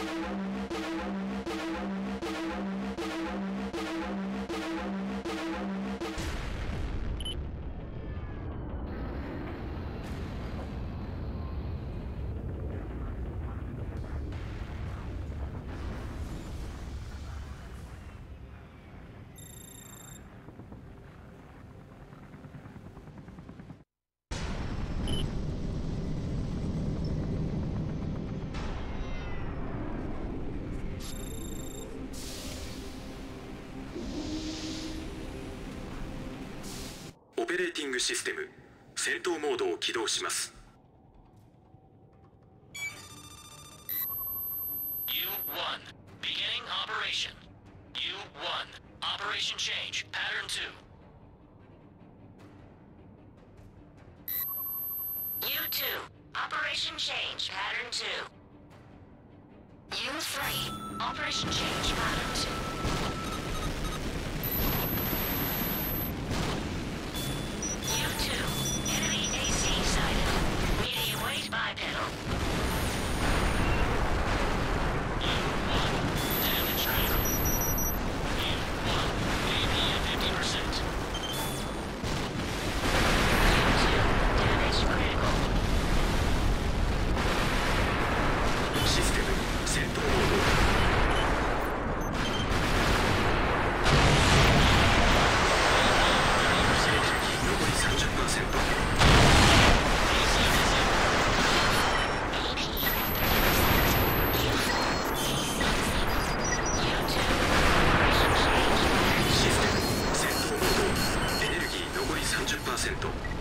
オペレーティングシステム戦闘モードを起動します。 U1 beginning operation. U1 operation change pattern 2. U2 operation change pattern 2. U3 operation change pattern 2. U2 enemy AC sighted. Medium weight bipedal. U1 damage critical. U1 AB at 50%. U2 damage critical. システム戦闘モード。残り 30%。 システム戦闘モード。エネルギー残り 30%。